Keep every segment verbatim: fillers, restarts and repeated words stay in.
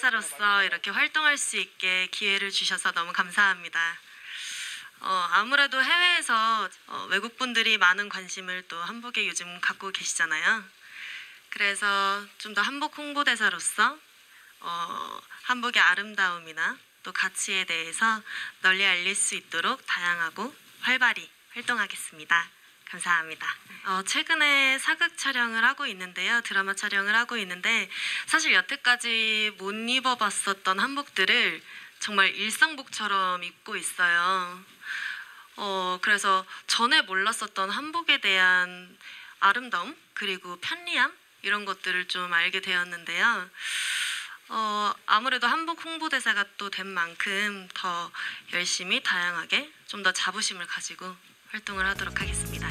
홍보대사로서 이렇게 활동할 수 있게 기회를 주셔서 너무 감사합니다. 어, 아무래도 해외에서 어, 외국분들이 많은 관심을 또 한복에 요즘 갖고 계시잖아요. 그래서 좀 더 한복 홍보대사로서 어, 한복의 아름다움이나 또 가치에 대해서 널리 알릴 수 있도록 다양하고 활발히 활동하겠습니다. 감사합니다. 어, 최근에 사극 촬영을 하고 있는데요. 드라마 촬영을 하고 있는데 사실 여태까지 못 입어봤었던 한복들을 정말 일상복처럼 입고 있어요. 어, 그래서 전에 몰랐었던 한복에 대한 아름다움 그리고 편리함 이런 것들을 좀 알게 되었는데요. 어, 아무래도 한복 홍보대사가 또 된 만큼 더 열심히 다양하게 좀 더 자부심을 가지고 활동을 하도록 하겠습니다.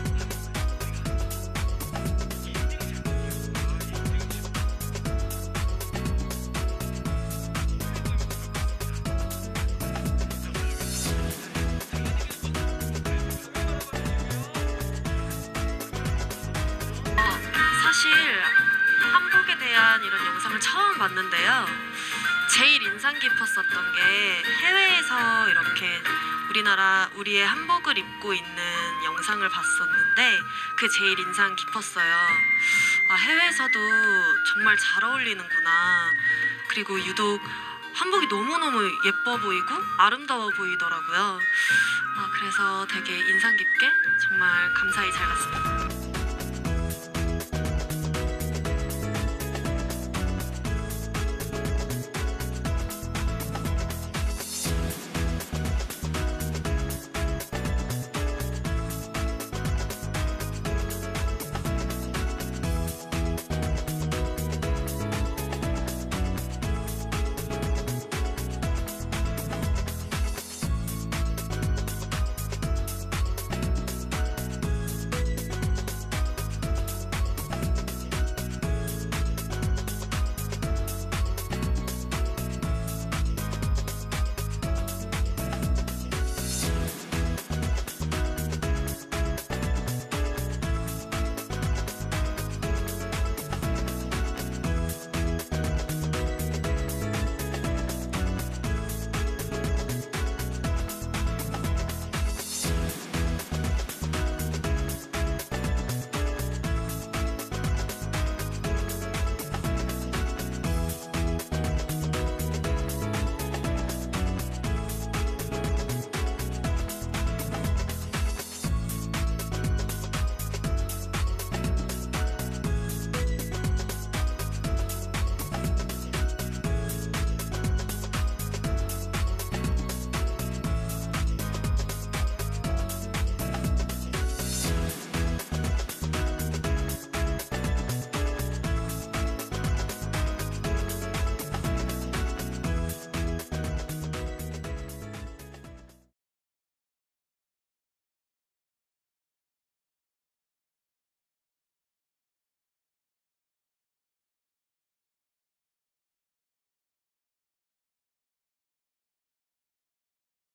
사실 한복에 대한 이런 영상을 처음 봤는데요. 제일 인상 깊었었던 게 해외에서 이렇게 우리나라 우리의 한복을 입고 있는 영상을 봤었는데 그게 제일 인상 깊었어요. 아, 해외에서도 정말 잘 어울리는구나. 그리고 유독 한복이 너무너무 예뻐 보이고 아름다워 보이더라고요. 아, 그래서 되게 인상 깊게 정말 감사히 잘 봤습니다.